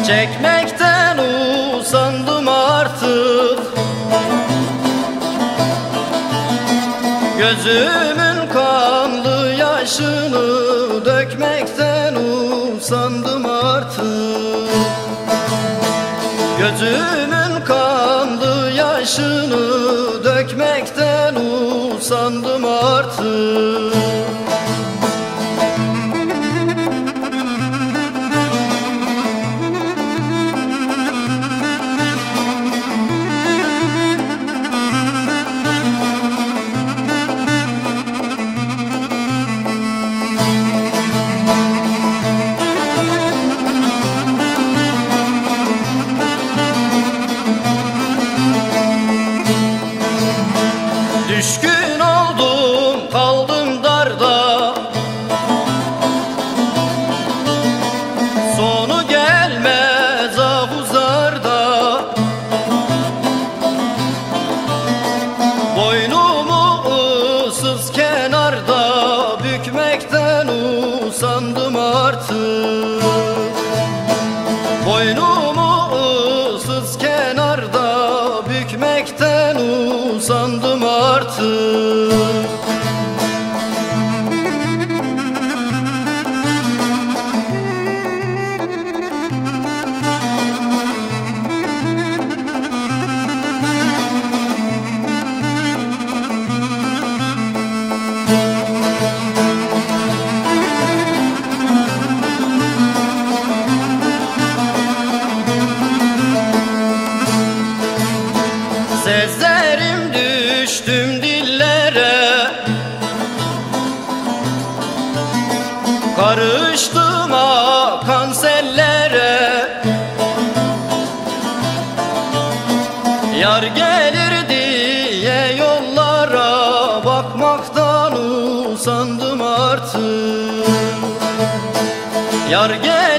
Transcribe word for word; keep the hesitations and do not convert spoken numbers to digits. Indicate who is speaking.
Speaker 1: Çekmekten usandım artık, gözümün kanlı yaşını dökmekten usandım artık. Gözümün kanlı yaşını dökmekten usandım artık. Düşkün oldum kaldım darda, sonu gelmez ahuzarda. Boynumu ıssız kenarda bükmekten usandım artık. Boynumu ıssız kenarda bükmekten usandım artık. Sezlerim düştüm dillere, karıştım akan sellere. Yar gelir diye yollara bakmaktan usandım artık. Yar gelir